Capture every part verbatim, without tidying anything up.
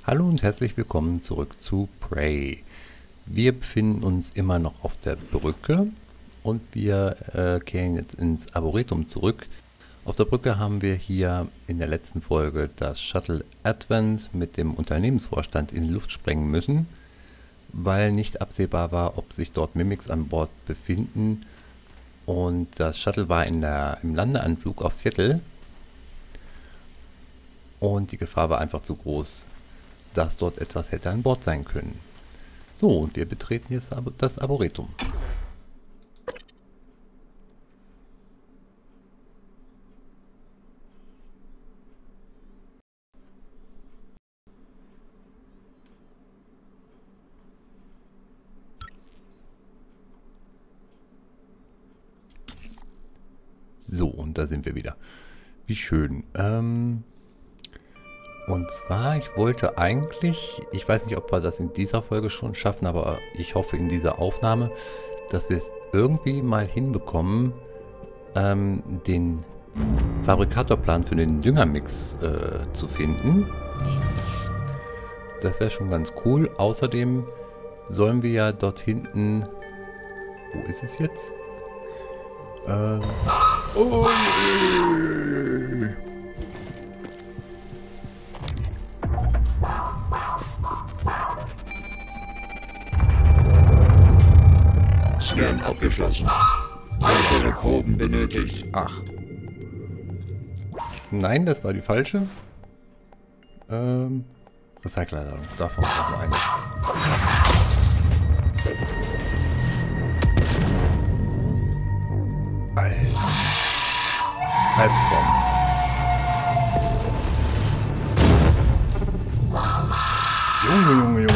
Hallo und herzlich willkommen zurück zu Prey. Wir befinden uns immer noch auf der Brücke und wir äh, kehren jetzt ins Arboretum zurück. Auf der Brücke haben wir hier in der letzten Folge das Shuttle Advent mit dem Unternehmensvorstand in die Luft sprengen müssen, weil nicht absehbar war, ob sich dort Mimics an Bord befinden. Und das Shuttle war in der, im Landeanflug auf Seattle und die Gefahr war einfach zu groß, dass dort etwas hätte an Bord sein können. So, und wir betreten jetzt das Arboretum. So, und da sind wir wieder. Wie schön. Ähm, und zwar, ich wollte eigentlich, ich weiß nicht, ob wir das in dieser Folge schon schaffen, aber ich hoffe in dieser Aufnahme, dass wir es irgendwie mal hinbekommen, ähm, den Fabrikatorplan für den Düngermix äh, zu finden. Das wäre schon ganz cool. Außerdem sollen wir ja dort hinten... Wo ist es jetzt? Ähm... Oh, Scan abgeschlossen. Weitere Proben benötigt. Ach. Nein, das war die falsche. Ähm... Recyclerladung. Davon brauchen wir eine. Alter. Albtraum. Junge, Junge, Junge.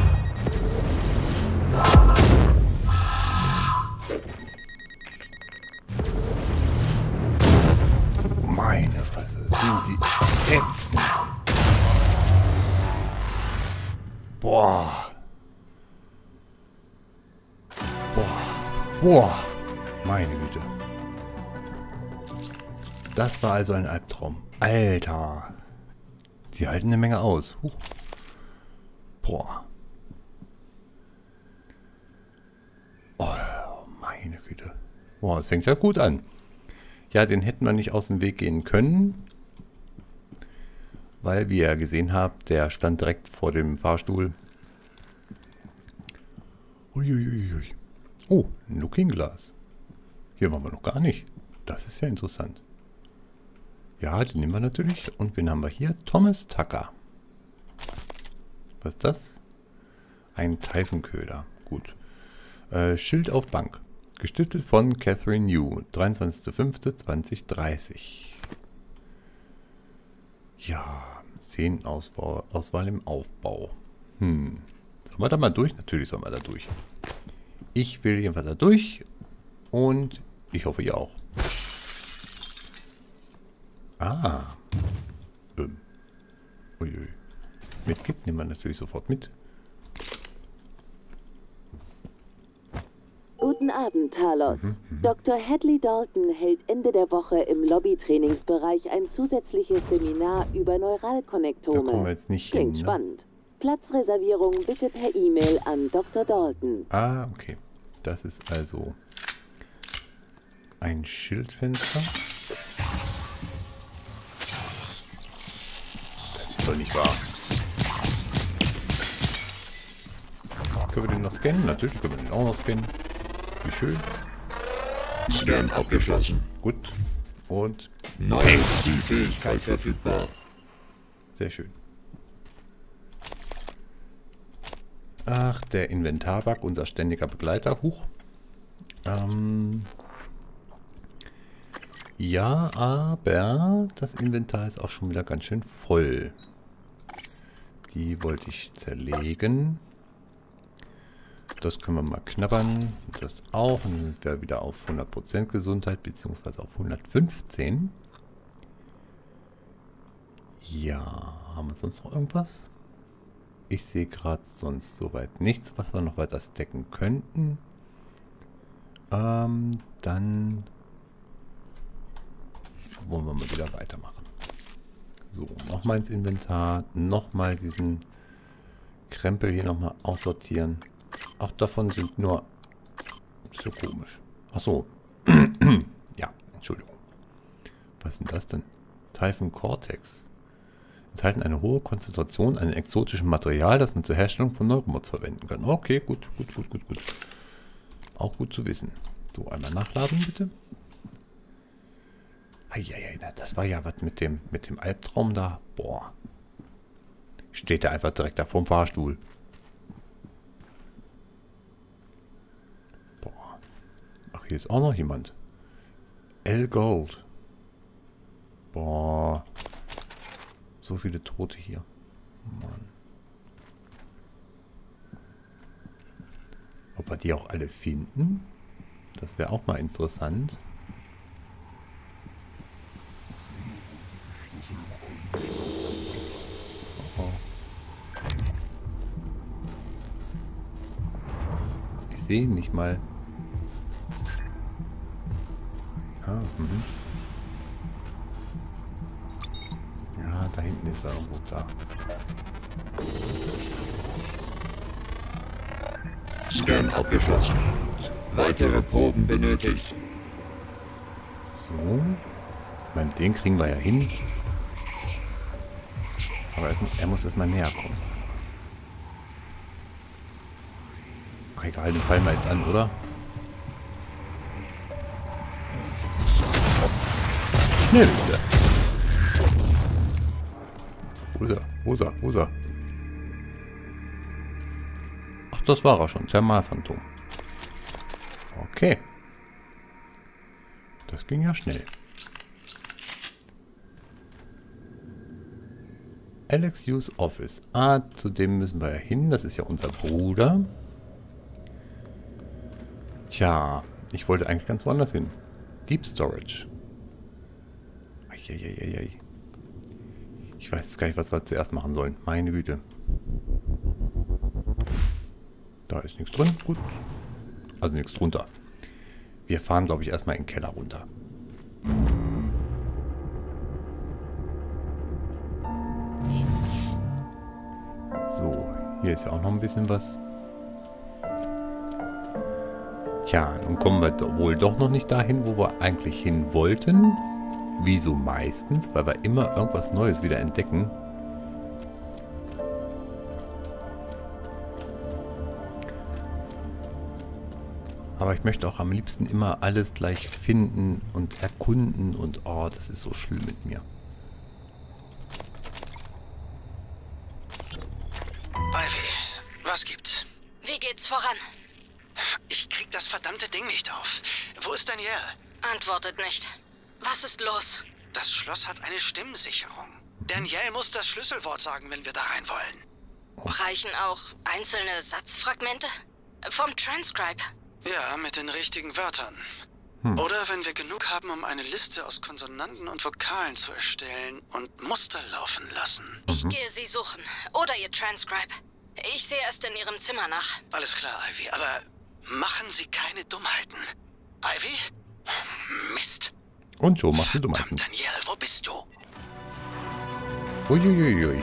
Meine Fresse, sind die ätzend. Boah. Boah. Boah. Meine Güte. Das war also ein Albtraum. Alter. Sie halten eine Menge aus. Huch. Boah. Oh, meine Güte. Boah, es fängt ja gut an. Ja, den hätten wir nicht aus dem Weg gehen können. Weil, wie ihr gesehen habt, der stand direkt vor dem Fahrstuhl. Uiuiui. Oh, ein Looking Glass. Hier waren wir noch gar nicht. Das ist ja interessant. Ja, den nehmen wir natürlich. Und wen haben wir hier? Thomas Tucker. Was ist das? Ein Teifenköder. Gut. Äh, Schild auf Bank. Gestiftet von Catherine New. dreiundzwanzigster fünfter zweitausenddreißig. Ja, Szenenauswahl Auswahl im Aufbau. Hm. Sollen wir da mal durch? Natürlich sollen wir da durch. Ich will jedenfalls da durch. Und ich hoffe, ihr auch. Ah. Ähm. Uiui. Mitgibt, nehmen wir natürlich sofort mit. Guten Abend, Talos. Mhm, Doktor Hadley Dalton hält Ende der Woche im Lobby-Trainingsbereich ein zusätzliches Seminar über Neuralkonnektome. Da kommen wir jetzt nicht Klingt hin, ne? spannend. Platzreservierung bitte per E-Mail an Doktor Dalton. Ah, okay. Das ist also ein Schildfenster. Das ist doch nicht wahr. Können wir den noch scannen? Natürlich können wir den auch noch scannen. Wie schön. Scan abgeschlossen. Gut. Und Neue Zielfähigkeit verfügbar. sehr schön. Ach, der Inventarbug, unser ständiger Begleiter. Huch. Ähm... Ja, aber das Inventar ist auch schon wieder ganz schön voll. Die wollte ich zerlegen. Das können wir mal knabbern. Das auch. Und dann sind wir wieder auf hundert Prozent Gesundheit, beziehungsweise auf hundertfünfzehn. Ja, haben wir sonst noch irgendwas? Ich sehe gerade sonst soweit nichts, was wir noch weiter stacken könnten. Ähm, dann wollen wir mal wieder weitermachen. So, nochmal ins Inventar. Nochmal diesen Krempel hier nochmal aussortieren. Auch davon sind nur... So komisch. Ach so. Ja, Entschuldigung. Was ist denn das denn? Typhon Cortex. Enthalten eine hohe Konzentration an exotischem Material, das man zur Herstellung von Neuromods verwenden kann. Okay, gut, gut, gut, gut, gut. Auch gut zu wissen. So, einmal nachladen, bitte. Eieiei, das war ja was mit dem, mit dem Albtraum da. Boah. Steht da einfach direkt da vorm Fahrstuhl. Boah. Ach, hier ist auch noch jemand. L. Gold. Boah. So viele Tote hier. Mann. Ob wir die auch alle finden? Das wäre auch mal interessant. Oh. Ich sehe ihn nicht mal. Ah, mhm. Ja, da hinten ist er irgendwo da. Scan abgeschlossen. Weitere Proben benötigt. So. Ich meine, den kriegen wir ja hin. Aber es, er muss erstmal näher kommen. Ach, egal, den fallen wir jetzt an, oder? Schnell ist der. Wo ist er? Wo ist er? Wo ist er? Ach, das war er schon. Thermalphantom. Okay. Das ging ja schnell. Alex Hughes Office. Ah, zu dem müssen wir ja hin. Das ist ja unser Bruder. Tja, ich wollte eigentlich ganz woanders hin. Deep Storage. Eieieiei. Ich weiß jetzt gar nicht, was wir zuerst machen sollen. Meine Güte. Da ist nichts drin. Gut. Also nichts drunter. Wir fahren, glaube ich, erstmal in den Keller runter. So, hier ist ja auch noch ein bisschen was. Tja, nun kommen wir do- wohl doch noch nicht dahin, wo wir eigentlich hin wollten. Wie so meistens, weil wir immer irgendwas Neues wieder entdecken. Aber ich möchte auch am liebsten immer alles gleich finden und erkunden und oh, das ist so schlimm mit mir. Ivy, was gibt's? Wie geht's voran? Ich krieg das verdammte Ding nicht auf. Wo ist Danielle? Antwortet nicht. Was ist los? Das Schloss hat eine Stimmsicherung. Danielle muss das Schlüsselwort sagen, wenn wir da rein wollen. Reichen auch einzelne Satzfragmente? Vom Transcribe. Ja, mit den richtigen Wörtern. Hm. Oder wenn wir genug haben, um eine Liste aus Konsonanten und Vokalen zu erstellen und Muster laufen lassen. Ich gehe sie suchen. Oder ihr Transcribe. Ich sehe erst in ihrem Zimmer nach. Alles klar, Ivy, aber machen Sie keine Dummheiten. Ivy? Mist. Und Joe macht die Dummheiten. Verdammt, Danielle, wo bist du? Uiuiui.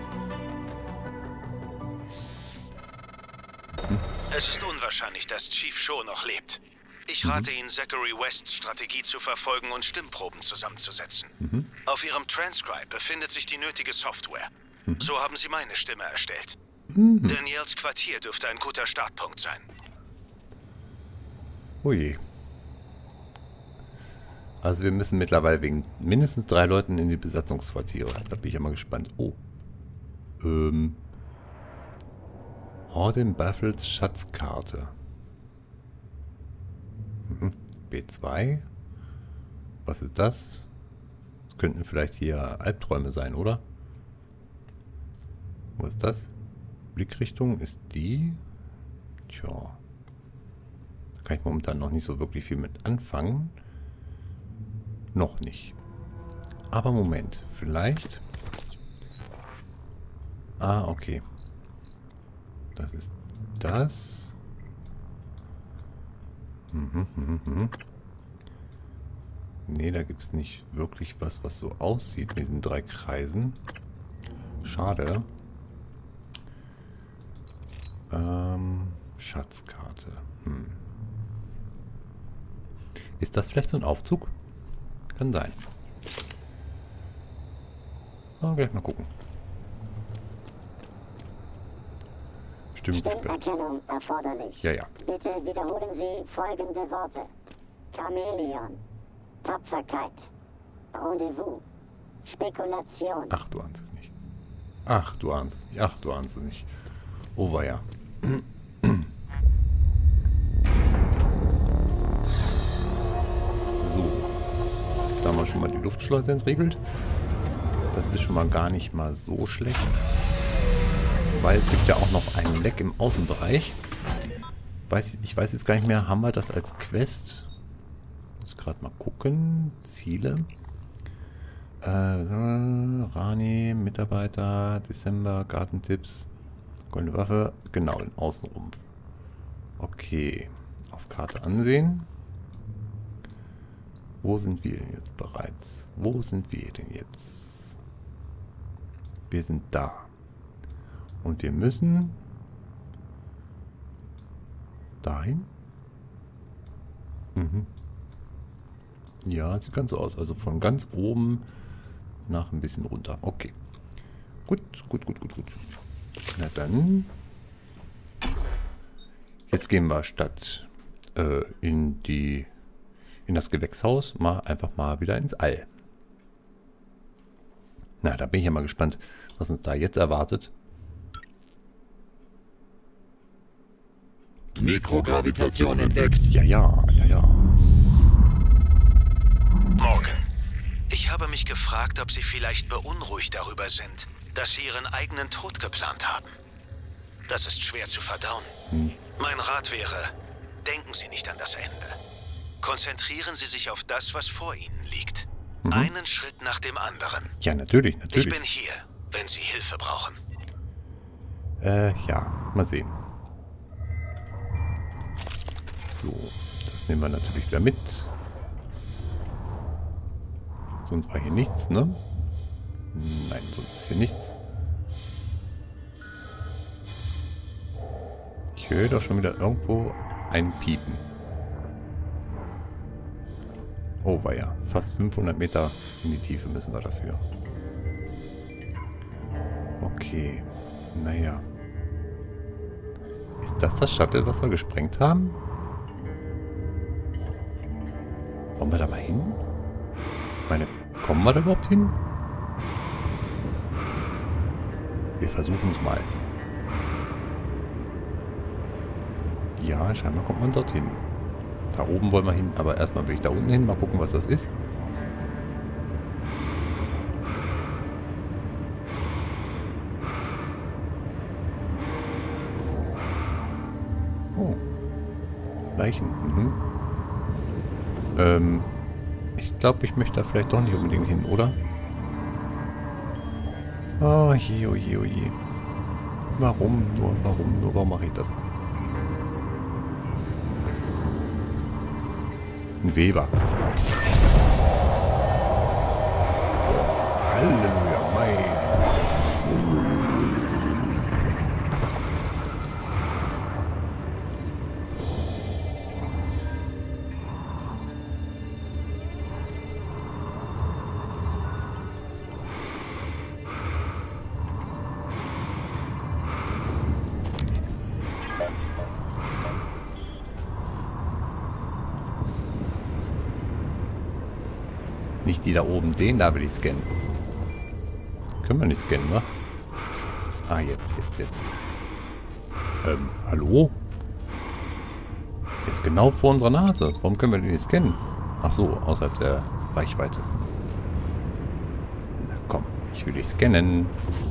Es ist unwahrscheinlich, dass Chief Shaw noch lebt. Ich rate Ihnen, Zachary Wests Strategie zu verfolgen und Stimmproben zusammenzusetzen. Mhm. Auf Ihrem Transcribe befindet sich die nötige Software. Mhm. So haben Sie meine Stimme erstellt. Mhm. Daniels Quartier dürfte ein guter Startpunkt sein. Ui. Also wir müssen mittlerweile wegen mindestens drei Leuten in die Besatzungsquartiere. Da bin ich ja mal gespannt. Oh. Ähm. Horden Baffles Schatzkarte. Mhm. B zwei. Was ist das? Das könnten vielleicht hier Albträume sein, oder? Wo ist das? Blickrichtung ist die. Tja. Da kann ich momentan noch nicht so wirklich viel mit anfangen. Noch nicht. Aber Moment. Vielleicht. Ah, okay. Das ist das. Mhm, mhm, mhm. Nee, da gibt es nicht wirklich was, was so aussieht mit diesen drei Kreisen. Schade. Ähm, Schatzkarte. Hm. Ist das vielleicht so ein Aufzug? Kann sein. Na, gleich mal gucken. Stimmt. Stimmerkennung erforderlich. Ja, ja. Bitte wiederholen Sie folgende Worte. Chamäleon. Tapferkeit. Rendezvous. Spekulation. Ach, du ahnst es nicht. Ach, du ahnst es nicht. Ach, du ahnst es nicht. Oh, weia. So. Da haben wir schon mal die Luftschleuse entriegelt. Das ist schon mal gar nicht mal so schlecht. Weil es gibt ja auch noch einen Leck im Außenbereich. Weiß, ich weiß jetzt gar nicht mehr, haben wir das als Quest? Muss gerade mal gucken. Ziele. Äh, Rani, Mitarbeiter, Dezember, Gartentipps, goldene Waffe. Genau, den Außenrumpf. Okay. Auf Karte ansehen. Wo sind wir denn jetzt bereits? Wo sind wir denn jetzt? Wir sind da. Und wir müssen dahin. Mhm. Ja, sieht ganz so aus. Also von ganz oben nach ein bisschen runter. Okay. Gut, gut, gut, gut, gut. Na dann. Jetzt gehen wir statt äh, in die in das Gewächshaus mal einfach mal wieder ins All. Na, da bin ich ja mal gespannt, was uns da jetzt erwartet. Mikrogravitation entdeckt. Ja, ja, ja, ja. Morgan, ich habe mich gefragt, ob Sie vielleicht beunruhigt darüber sind, dass Sie Ihren eigenen Tod geplant haben. Das ist schwer zu verdauen. Hm. Mein Rat wäre, denken Sie nicht an das Ende. Konzentrieren Sie sich auf das, was vor Ihnen liegt. Mhm. Einen Schritt nach dem anderen. Ja, natürlich, natürlich. Ich bin hier, wenn Sie Hilfe brauchen. Äh, ja, mal sehen. So, das nehmen wir natürlich wieder mit. Sonst war hier nichts, ne? Nein, sonst ist hier nichts. Ich höre doch schon wieder irgendwo ein Piepen. Oh, weia. Fast fünfhundert Meter in die Tiefe müssen wir dafür. Okay. Naja. Ist das das Shuttle, was wir gesprengt haben? Wollen wir da mal hin? Ich meine, kommen wir da überhaupt hin? Wir versuchen es mal. Ja, scheinbar kommt man dorthin. Da oben wollen wir hin, aber erstmal will ich da unten hin. Mal gucken, was das ist. Oh. Leichen. Mhm. Ähm, ich glaube, ich möchte da vielleicht doch nicht unbedingt hin, oder? Oh je, oh je, oh je. Warum nur, warum nur, warum mache ich das? Ein Weber. Oh, Halleluja, mein. Nicht die da oben, den da will ich scannen. Können wir nicht scannen, wa? Ah, jetzt, jetzt, jetzt. Ähm, hallo? Der ist genau vor unserer Nase. Warum können wir den nicht scannen? Ach so, außerhalb der Reichweite. Na komm, ich will dich scannen.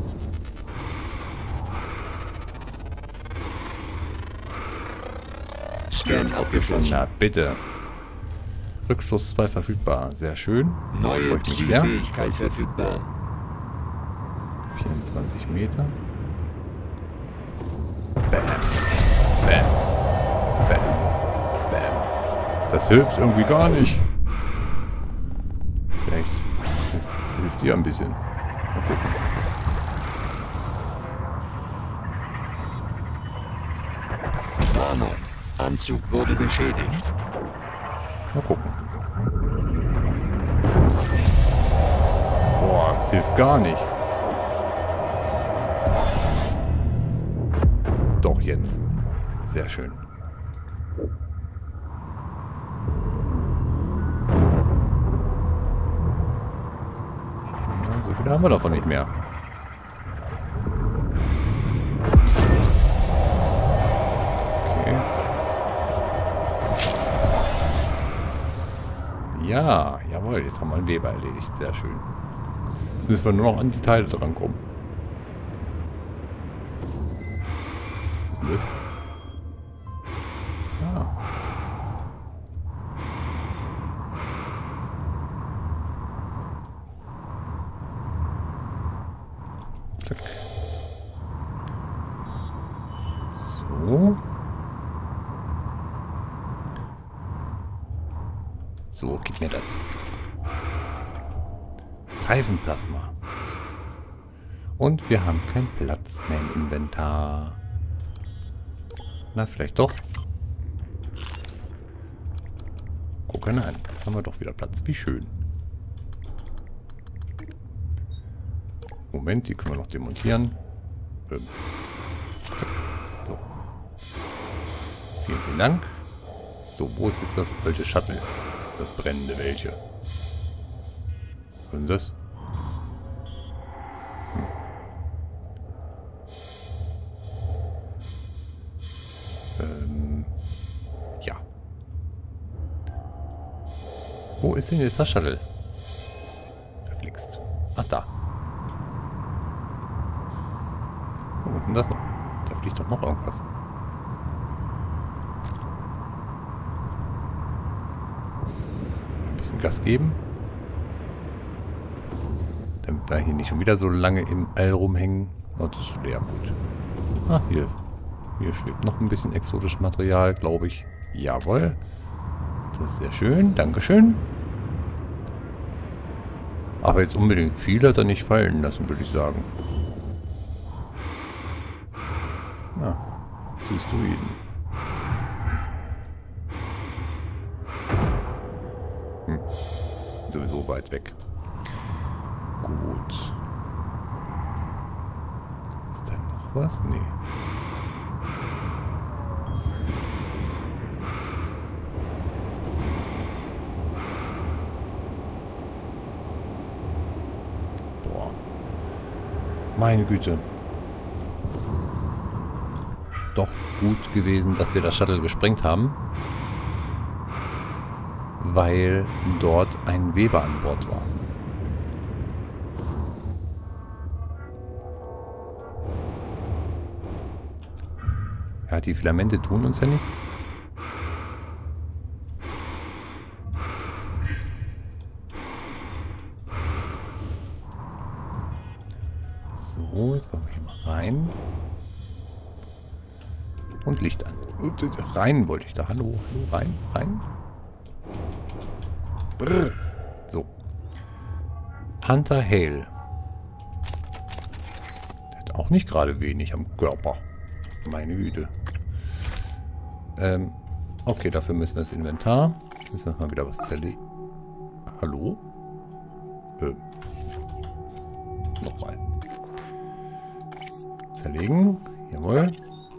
Scan abgeschlossen. Na bitte. Rückstoß zwei verfügbar. Sehr schön. Neue Zielfähigkeit verfügbar. vierundzwanzig Meter. Bam. Bam. Bam. Bam. Das hilft irgendwie gar nicht. hier ein bisschen. Mal gucken. Warnung. Anzug wurde beschädigt. Mal gucken. Boah, es hilft gar nicht. Doch, jetzt. Sehr schön. Ja, so viele haben wir davon nicht mehr. Okay. Ja, jawohl, jetzt haben wir einen Weber erledigt. Sehr schön. Jetzt müssen wir nur noch an die Teile drankommen. Was ist denn das? Ah. Zack. So. So, gib mir das. Reifenplasma. Und wir haben keinen Platz mehr im Inventar. Na, vielleicht doch. Guck einer an. Jetzt haben wir doch wieder Platz. Wie schön. Moment, die können wir noch demontieren. Ähm. So. Vielen, vielen Dank. So, wo ist jetzt das alte Shuttle? Das brennende welche? Was ist das? Hm. Ähm. Ja. Wo ist denn jetzt das Shuttle? Verflixt. Ach, da. Oh, was ist denn das noch? Da fliegt doch noch irgendwas. Ein bisschen Gas geben. Damit wir hier nicht schon wieder so lange im All rumhängen. Oh, das ist leer, gut. Ah, hier. Hier schwebt noch ein bisschen exotisches Material, glaube ich. Jawohl. Das ist sehr schön. Dankeschön. Aber jetzt unbedingt viel hat er nicht fallen lassen, würde ich sagen. Na, Zystoiden. Hm. Sowieso weit weg. Gut. Ist da noch was? Nee. Boah. Meine Güte. Doch gut gewesen, dass wir das Shuttle gesprengt haben. Weil dort ein Weber an Bord war. Ja, die Filamente tun uns ja nichts. So, jetzt wollen wir hier mal rein. Und Licht an. Rein wollte ich da. Hallo, hallo, rein, rein. Brrr. So. Hunter Hale. Der hat auch nicht gerade wenig am Körper. Meine Güte. Ähm, okay, dafür müssen wir das Inventar. Müssen wir mal wieder was zerlegen. Hallo? Ähm. Nochmal. Zerlegen. Jawohl.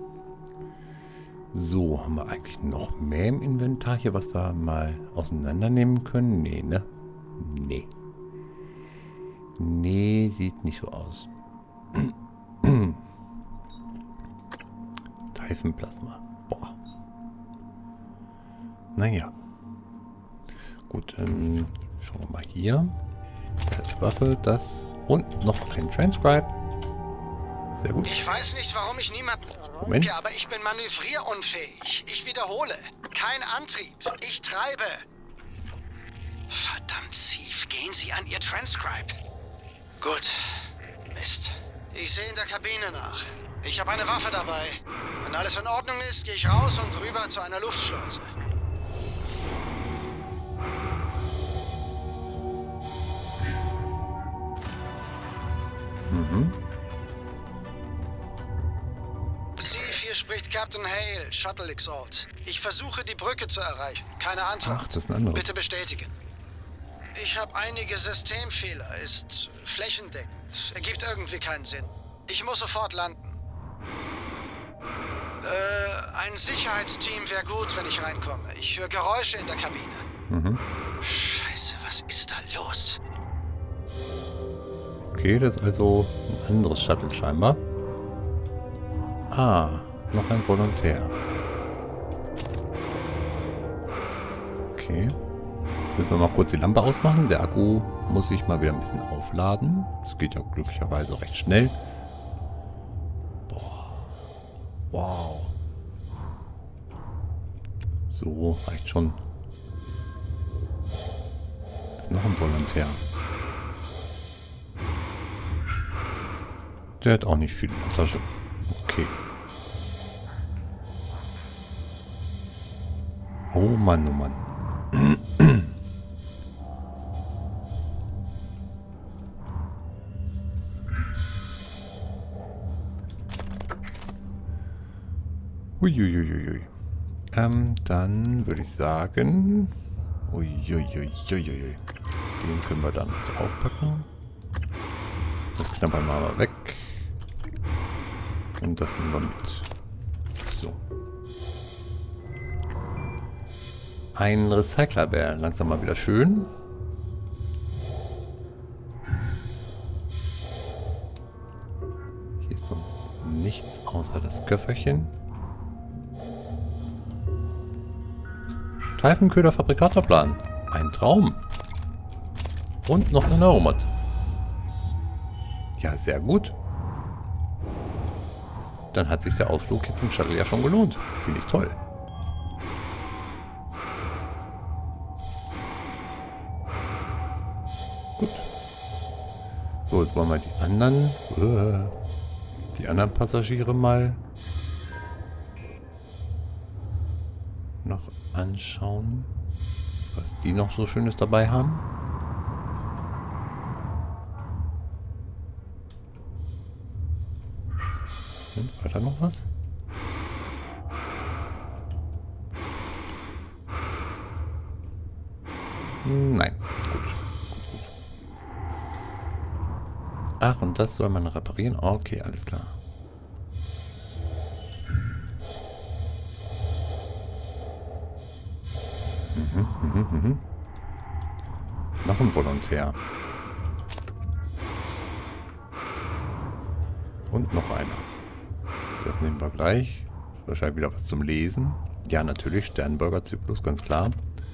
So, haben wir eigentlich noch mehr im Inventar hier, was wir mal auseinandernehmen können? Nee, ne? Nee. Nee, sieht nicht so aus. Reifenplasma. Boah. Naja. Gut, ähm, schauen wir mal hier. Die Waffe, das und noch ein Transcribe. Sehr gut. Ich weiß nicht, warum ich niemand... Moment. Ja, aber ich bin manövrierunfähig. Ich wiederhole. Kein Antrieb. Ich treibe. Verdammt, Steve. Gehen Sie an Ihr Transcribe. Gut. Mist. Ich sehe in der Kabine nach. Ich habe eine Waffe dabei. Wenn alles in Ordnung ist, gehe ich raus und rüber zu einer Luftschleuse. Mhm. Sie, hier spricht Captain Hale, Shuttle Exalt. Ich versuche, die Brücke zu erreichen. Keine Antwort. Ach, das ist ein anderes. Bitte bestätigen. Ich habe einige Systemfehler. Ist flächendeckend. Ergibt irgendwie keinen Sinn. Ich muss sofort landen. Äh, ein Sicherheitsteam wäre gut, wenn ich reinkomme. Ich höre Geräusche in der Kabine. Mhm. Scheiße, was ist da los? Okay, das ist also ein anderes Shuttle scheinbar. Ah, noch ein Volontär. Okay. Jetzt müssen wir mal kurz die Lampe ausmachen. Der Akku muss sich mal wieder ein bisschen aufladen. Das geht ja glücklicherweise recht schnell. Boah. Wow. So, reicht schon. Ist noch ein Volontär. Der hat auch nicht viel in der Tasche. Okay. Oh Mann, oh Mann. Uiuiuiui. Ähm, dann würde ich sagen... Uiuiuiui. Den können wir dann draufpacken. Das knabbern wir mal weg. Und das nehmen wir mit. So. Ein Recycler wäre langsam mal wieder schön. Hier ist sonst nichts außer das Köfferchen. Teilchenköder-Fabrikatorplan. Ein Traum. Und noch ein Neuromat. Ja, sehr gut. Dann hat sich der Ausflug jetzt im Shuttle ja schon gelohnt. Finde ich toll. Gut. So, jetzt wollen wir die anderen, uh, die anderen Passagiere mal noch anschauen, was die noch so Schönes dabei haben. War da noch was? Nein. Gut. Gut, gut. Ach, und das soll man reparieren? Okay, alles klar. Mhm, mhm, mhm. Noch ein Volontär. Und noch einer. Das nehmen wir gleich. Ist wahrscheinlich wieder was zum Lesen. Ja, natürlich. Sternberger-Zyklus, ganz klar.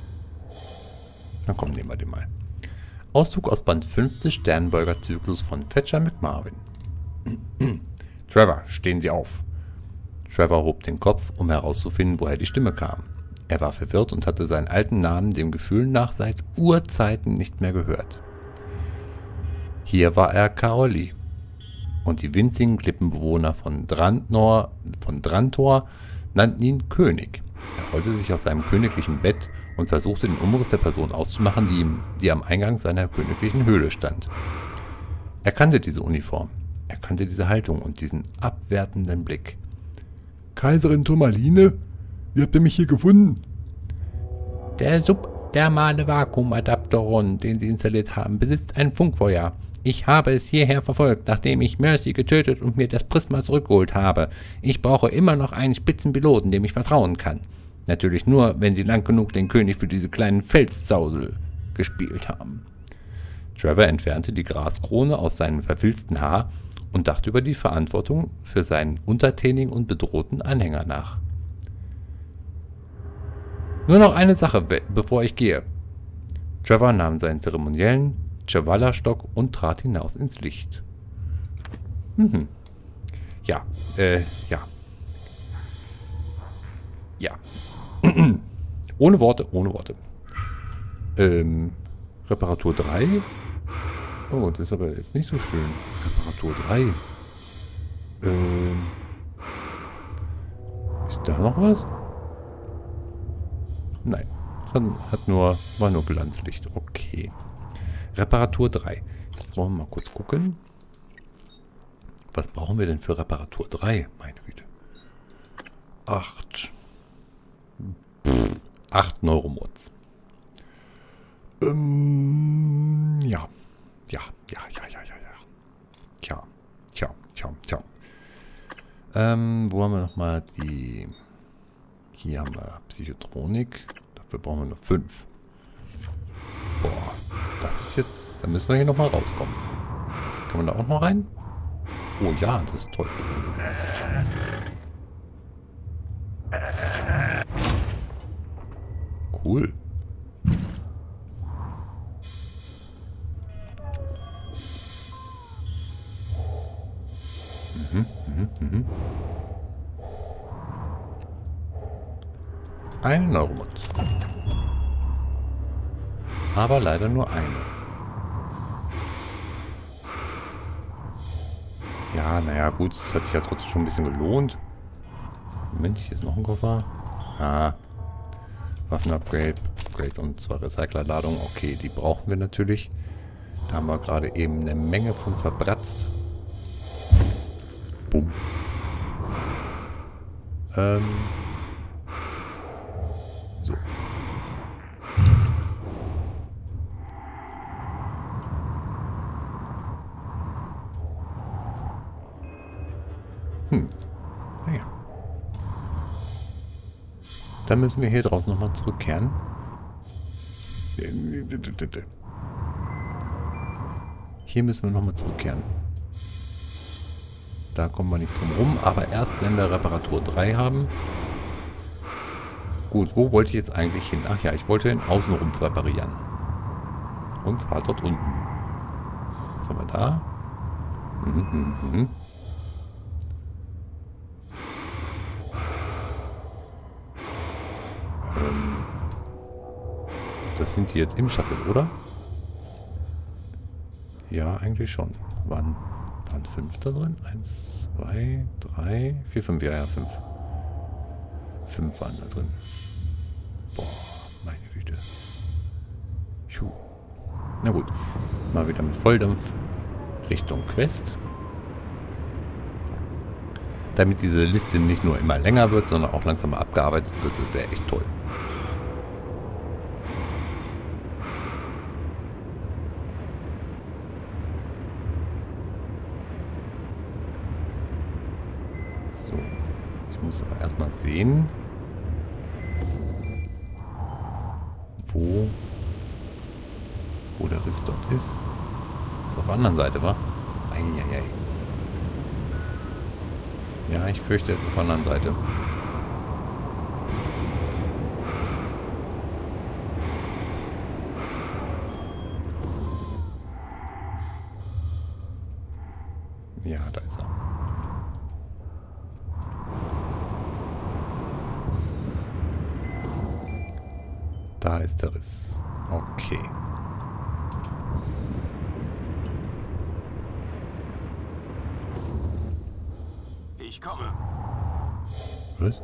Na komm, nehmen wir den mal. Auszug aus Band fünf des Sternberger-Zyklus von Fetcher McMarvin. Trevor, stehen Sie auf. Trevor hob den Kopf, um herauszufinden, woher die Stimme kam. Er war verwirrt und hatte seinen alten Namen dem Gefühl nach seit Urzeiten nicht mehr gehört. Hier war er Kaoli. Und die winzigen Klippenbewohner von Drantnor, von Drantor nannten ihn König. Er rollte sich aus seinem königlichen Bett und versuchte den Umriss der Person auszumachen, die, ihm, die am Eingang seiner königlichen Höhle stand. Er kannte diese Uniform, er kannte diese Haltung und diesen abwertenden Blick. »Kaiserin Turmaline? Wie habt ihr mich hier gefunden?« »Der subthermale Vakuumadapteron, den Sie installiert haben, besitzt ein Funkfeuer. Ich habe es hierher verfolgt, nachdem ich Mercy getötet und mir das Prisma zurückgeholt habe. Ich brauche immer noch einen Spitzenpiloten, dem ich vertrauen kann. Natürlich nur, wenn Sie lang genug den König für diese kleinen Felszausel gespielt haben.« Trevor entfernte die Graskrone aus seinem verfilzten Haar und dachte über die Verantwortung für seinen untertänigen und bedrohten Anhänger nach. »Nur noch eine Sache, bevor ich gehe.« Trevor nahm seinen zeremoniellen Chavala-Stock und trat hinaus ins Licht. Mhm. Ja, äh, ja. Ja. Ohne Worte, ohne Worte. Ähm, Reparatur drei? Oh, das ist aber jetzt nicht so schön. Reparatur drei. Ähm. Ist da noch was? Nein. Hat nur, war nur Glanzlicht. Okay. Reparatur drei. Jetzt wollen wir mal kurz gucken. Was brauchen wir denn für Reparatur drei? Meine Güte. Acht. Pff, acht Neuromods. Ähm, ja. Ja, ja, ja, ja, ja, ja. Tja, tja, tja, tja. Ähm, wo haben wir nochmal die... Hier haben wir Psychotronik. Dafür brauchen wir nur fünf. Boah, das ist jetzt... Da müssen wir hier nochmal rauskommen. Kann man da auch noch rein? Oh ja, das ist toll. Cool. Mhm, mhm, mhm. Eine Neuromod. Aber leider nur eine. Ja, naja, gut, es hat sich ja trotzdem schon ein bisschen gelohnt. Moment, hier ist noch ein Koffer. Ah. Waffenupgrade, Upgrade und zwar Recyclerladung. Okay, die brauchen wir natürlich. Da haben wir gerade eben eine Menge von verbratzt. Bumm. Ähm. So. Hm. Naja. Dann müssen wir hier draußen nochmal zurückkehren. Hier müssen wir nochmal zurückkehren. Da kommen wir nicht drum rum, aber erst wenn wir Reparatur drei haben. Gut, wo wollte ich jetzt eigentlich hin? Ach ja, ich wollte den Außenrumpf reparieren. Und zwar dort unten. Was haben wir da? Mhm, mhm, mhm. Ähm, das sind die jetzt im Shuttle, oder? Ja, eigentlich schon. Waren, waren fünf da drin? Eins, zwei, drei, vier, fünf. Ja, ja, fünf. Fünf waren da drin. Boah, meine Güte. Puh. Na gut. Mal wieder mit Volldampf Richtung Quest. Damit diese Liste nicht nur immer länger wird, sondern auch langsam mal abgearbeitet wird. Das wäre echt toll. So. Ich muss aber erstmal sehen, wo, wo der Riss dort ist. Ist auf der anderen Seite, wa? Eieiei. Ja, ich fürchte, es ist auf der anderen Seite. Ja, da ist er. Da ist der Riss. Okay. Ich komme. Was?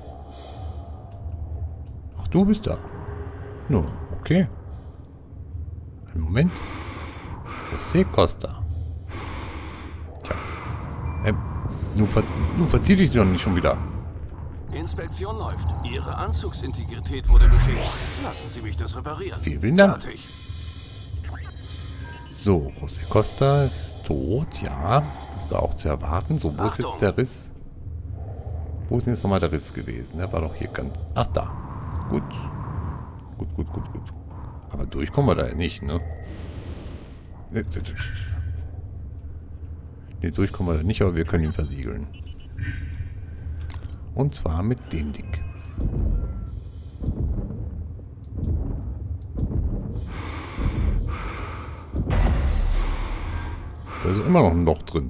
Ach, du bist da. Nur, okay. Einen Moment. José Costa. Tja. Ähm, nun, ver nun verzieh dich doch nicht schon wieder. Inspektion läuft. Ihre Anzugsintegrität wurde beschädigt. Lassen Sie mich das reparieren. Vielen, vielen Dank. Fertig. So, José Costa ist tot. Ja, das war auch zu erwarten. So, wo ist Achtung. jetzt der Riss? Wo ist denn jetzt nochmal der Riss gewesen? Der war doch hier ganz... Ach, da. Gut. Gut, gut, gut, gut. Aber durchkommen wir da ja nicht, ne? Ne, durchkommen wir da nicht, aber wir können ihn versiegeln. Und zwar mit dem Ding. Da ist immer noch ein Loch drin.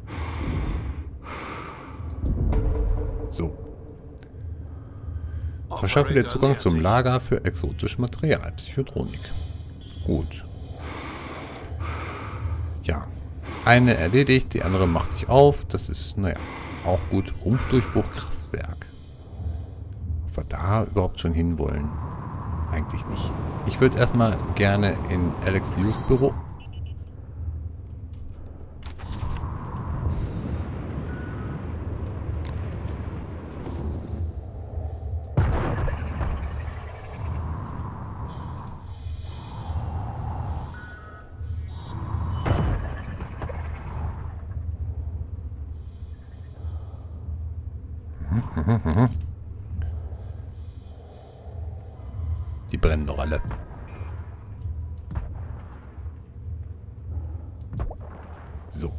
So. Verschaffe dir Zugang zum Lager für exotisches Material. Psychotronik. Gut. Ja. Eine erledigt, die andere macht sich auf. Das ist, naja, auch gut. Rumpfdurchbruch, Kraftwerk. Ob wir da überhaupt schon hinwollen? Eigentlich nicht. Ich würde erstmal gerne in Alex Hughes Büro. Die brennen doch alle. So.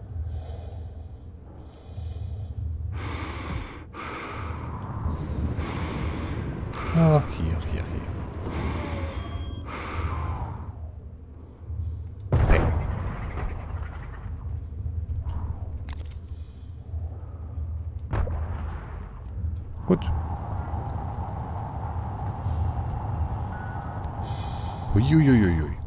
Ah, hier, hier, hier. Bang. Gut. Huiuiuiui.